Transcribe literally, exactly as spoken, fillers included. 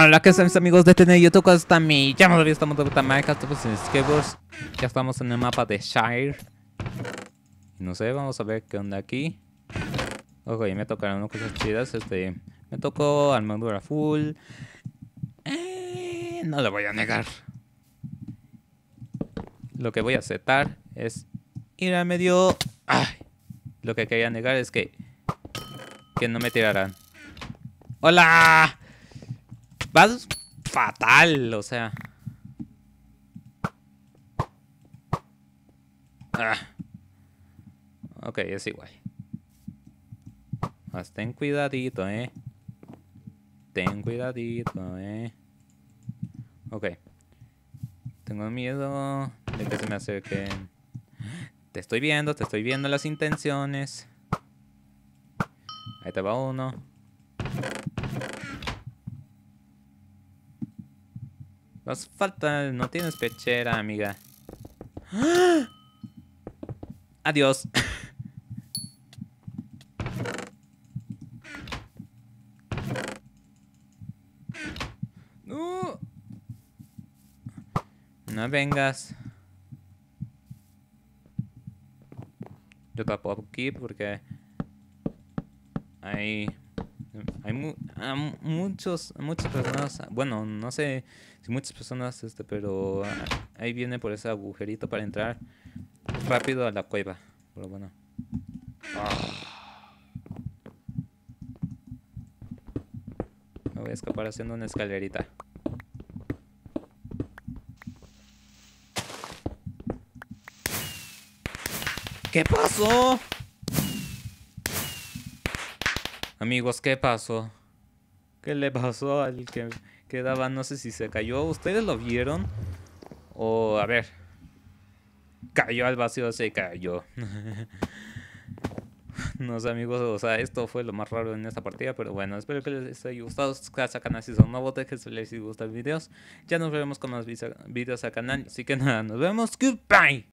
Hola, ¿qué tal mis amigos de T N YouTube? ¿Cómo están? Me llamo David, estamos de Tamaica, estamos en Skateboards. Ya estamos en el mapa de Shire. No sé, vamos a ver qué onda aquí. Ojo, y me tocaron unas cosas chidas. Este, me tocó armadura full. Eh, no lo voy a negar. Lo que voy a aceptar es ir a medio... Ay, lo que quería negar es que... Que no me tirarán. ¡Hola! Vas fatal, o sea. Ah. Ok, es igual. Más ten cuidadito, eh. Ten cuidadito, eh. Ok. Tengo miedo de que se me acerquen. Te estoy viendo, te estoy viendo las intenciones. Ahí te va uno. Vas falta, no tienes pechera, amiga. ¡Ah! Adiós. No. No vengas. Yo tapo aquí porque hay hay mu a muchos muchas personas. Bueno, no sé si muchas personas este, pero ahí viene por ese agujerito para entrar rápido a la cueva. Pero bueno. Oh. Me voy a escapar haciendo una escalerita. ¿Qué pasó? Amigos, ¿qué pasó? ¿Qué le pasó al que quedaba? No sé si se cayó. ¿Ustedes lo vieron? O, a ver. Cayó al vacío, se cayó. No sé, amigos, o sea, esto fue lo más raro en esta partida. Pero bueno, espero que les haya gustado. Suscríbanse al canal si son nuevos, dejen su like si les gustan los videos. Ya nos veremos con más videos al canal. Así que nada, nos vemos. Goodbye.